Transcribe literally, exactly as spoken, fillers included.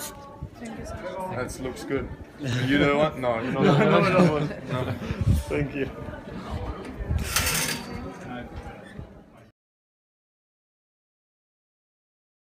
Thank you so much. That looks good. You the one? No, you're not the one. No. Thank you.